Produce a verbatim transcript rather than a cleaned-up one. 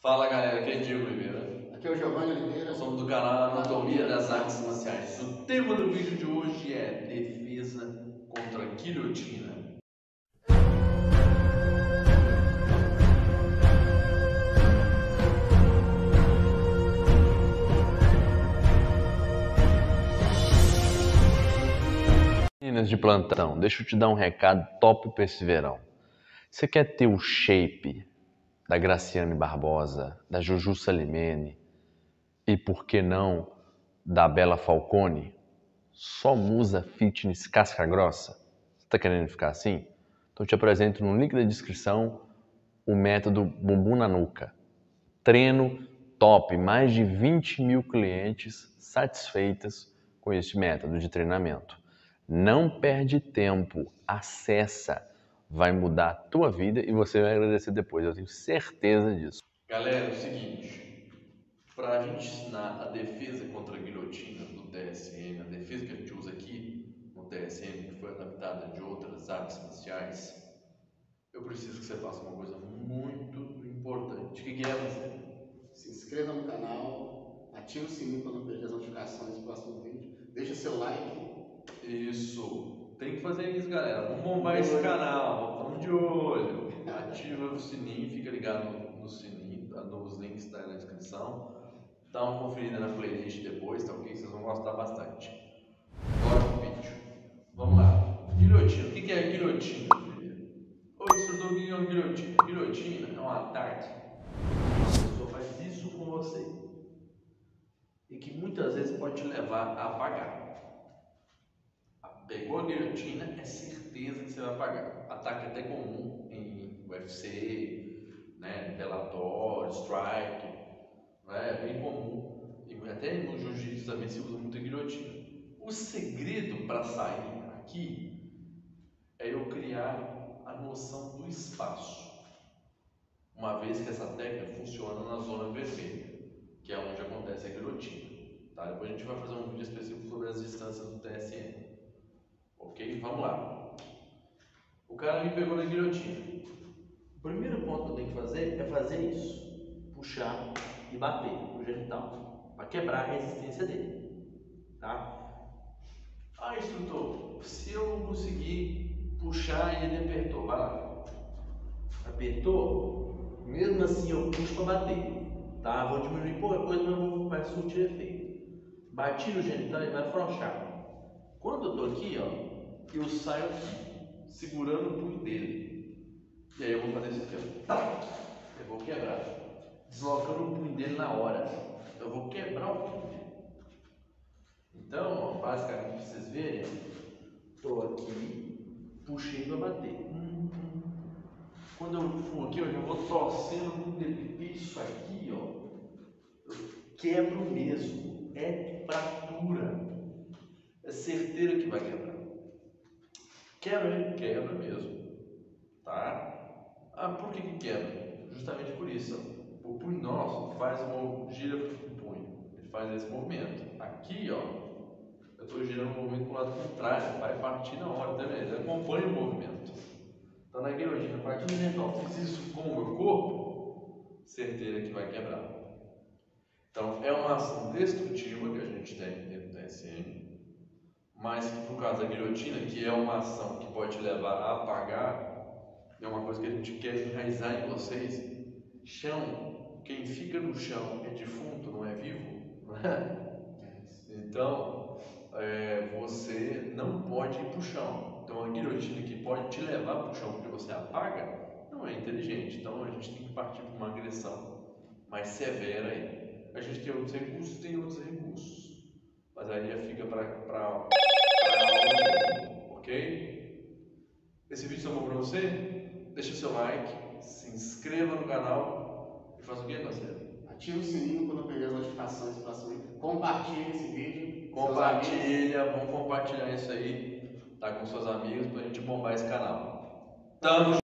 Fala galera, aqui é Diego Oliveira. Aqui é o Giovanni Oliveira. Nós somos do canal Anatomia das Artes Marciais. O tema do vídeo de hoje é defesa contra a guilhotina. Meninas de plantão, deixa eu te dar um recado top para esse verão. Você quer ter o shape da Graciane Barbosa, da Juju Salimene e, por que não, da Bela Falcone? Só musa fitness casca grossa? Você tá querendo ficar assim? Então eu te apresento no link da descrição o método Bumbum na Nuca. Treino top, mais de vinte mil clientes satisfeitas com esse método de treinamento. Não perde tempo, acessa, vai mudar a tua vida e você vai agradecer depois, eu tenho certeza disso. Galera, é o seguinte, para a gente ensinar a defesa contra a guilhotina do T S M, a defesa que a gente usa aqui no T S M, que foi adaptada de outras artes marciais, eu preciso que você faça uma coisa muito importante. O que é você? Se inscreva no canal, ative o sininho para não perder as notificações do próximo vídeo, deixa seu like. Isso, tem que fazer isso, galera. Vamos bombar esse canal, estamos de olho. Ativa o sininho, fica ligado no, no sininho, nos links da na descrição. Dá uma conferida na playlist depois, tá ok? Vocês vão gostar bastante. Bora pro vídeo. Vamos lá. Guilhotina. O que é guilhotina? Oi, instrutor, o que é uma guilhotina? Guilhotina é um ataque. A pessoa faz isso com você e que muitas vezes pode te levar a apagar. Pegou a guilhotina, é certeza que você vai pagar. Ataque até comum em U F C, né, Bellator, Strike, né, é bem comum. E até no Jiu-Jitsu também se usa muito a guilhotina. O segredo para sair aqui é eu criar a noção do espaço. Uma vez que essa técnica funciona na zona vermelha, que é onde acontece a guilhotina. Tá? Depois a gente vai fazer um vídeo específico sobre as distâncias do T S M. Ok? Vamos lá. O cara me pegou na guilhotina. O primeiro ponto que eu tenho que fazer é fazer isso. Puxar e bater no genital. Para quebrar a resistência dele. Tá? Ah, instrutor, se eu não conseguir puxar e ele apertou, vai lá. Apertou, mesmo assim eu puxo para bater. Tá? Vou diminuir pouca coisa, mas não vai surtir efeito. Bati no genital e vai afrouxar. Quando eu tô aqui, ó, eu saio aqui, segurando o punho dele. E aí eu vou fazer isso aqui, ó. Eu vou quebrar. Deslocando o punho dele na hora. Eu vou quebrar o punho dele. Então, ó, basicamente, pra vocês verem, tô aqui, puxei pra bater. Hum, hum. Quando eu for aqui, eu já vou torcendo o punho dele. Isso aqui, ó, eu quebro mesmo. É fratura. É certeira que vai quebrar. Quebra, quebra mesmo, tá? Ah, por que que quebra? Justamente por isso, ó. O punho nosso faz uma gira o punho, ele faz esse movimento. Aqui, ó, eu estou girando o movimento para o lado contrário, vai partir na hora, tá vendo? Ele acompanha o movimento. Então na guilhotina, a partir do momento que eu fiz isso com o meu corpo, certeza que vai quebrar. Então é uma ação destrutiva que a gente tem dentro do T S M. Mas que por causa da guilhotina, que é uma ação que pode te levar a apagar, é uma coisa que a gente quer enraizar em vocês. Chão, quem fica no chão é defunto, não é vivo, não é? Então, é, você não pode ir para o chão. Então a guilhotina que pode te levar para o chão porque você apaga, não é inteligente. Então a gente tem que partir para uma agressão mais severa aí. A gente tem outros recursos, tem outros recursos. Mas aí já fica para ok? Esse vídeo é bom para você? Deixa seu like, se inscreva no canal e faça o que, parceiro? Ative o sininho para não perder as notificações do próximo vídeo. Compartilhe esse vídeo. Compartilha, vamos compartilhar isso aí, tá, com seus amigos para a gente bombar esse canal. Tamo junto!